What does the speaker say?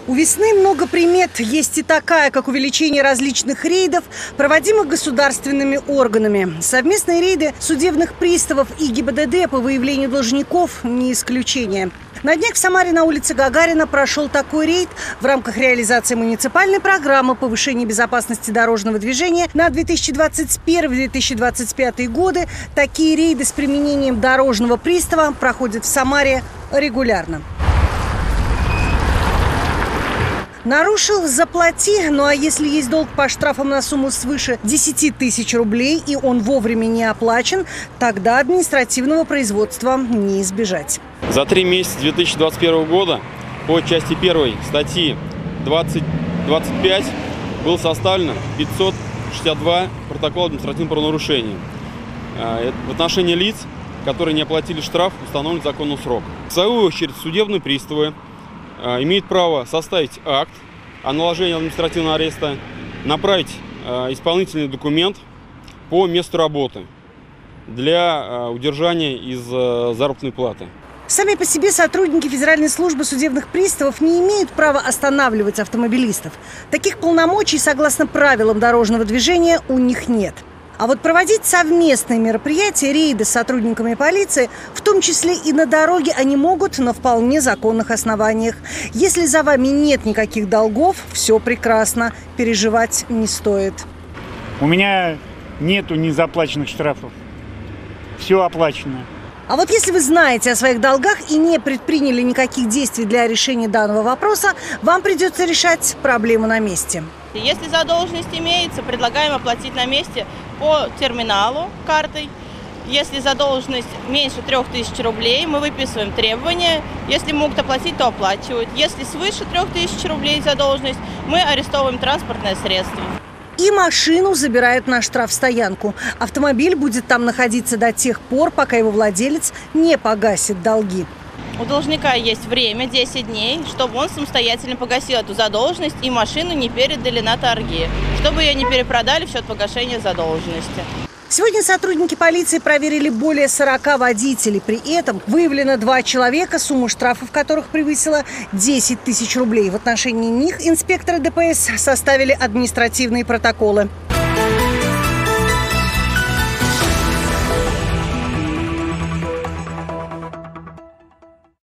У весны много примет. Есть и такая, как увеличение различных рейдов, проводимых государственными органами. Совместные рейды судебных приставов и ГИБДД по выявлению должников – не исключение. На днях в Самаре на улице Гагарина прошел такой рейд в рамках реализации муниципальной программы повышения безопасности дорожного движения на 2021-2025 годы. Такие рейды с применением дорожного пристава проходят в Самаре регулярно. Нарушил – заплати. Ну а если есть долг по штрафам на сумму свыше 10 тысяч рублей и он вовремя не оплачен, тогда административного производства не избежать. За 3 месяца 2021 года по части 1 статьи 20.25 было составлено 562 протокола административного правонарушения в отношении лиц, которые не оплатили штраф в установленный законный срок. В свою очередь судебные приставы имеют право составить акт о наложении административного ареста, направить исполнительный документ по месту работы для удержания из заработной платы. Сами по себе сотрудники Федеральной службы судебных приставов не имеют права останавливать автомобилистов. Таких полномочий, согласно правилам дорожного движения, у них нет. А вот проводить совместные мероприятия, рейды с сотрудниками полиции, в том числе и на дороге, они могут на вполне законных основаниях. Если за вами нет никаких долгов, все прекрасно, переживать не стоит. У меня нету незаплаченных штрафов. Все оплачено. А вот если вы знаете о своих долгах и не предприняли никаких действий для решения данного вопроса, вам придется решать проблему на месте. Если задолженность имеется, предлагаем оплатить на месте по терминалу картой. Если задолженность меньше 3000 рублей, мы выписываем требования. Если могут оплатить, то оплачивают. Если свыше 3000 рублей задолженность, мы арестовываем транспортное средство. И машину забирают на штрафстоянку. Автомобиль будет там находиться до тех пор, пока его владелец не погасит долги. У должника есть время, 10 дней, чтобы он самостоятельно погасил эту задолженность и машину не передали на торги, чтобы ее не перепродали в счет погашения задолженности. Сегодня сотрудники полиции проверили более 40 водителей. При этом выявлено 2 человека, сумма штрафов которых превысила 10 тысяч рублей. В отношении них инспекторы ДПС составили административные протоколы.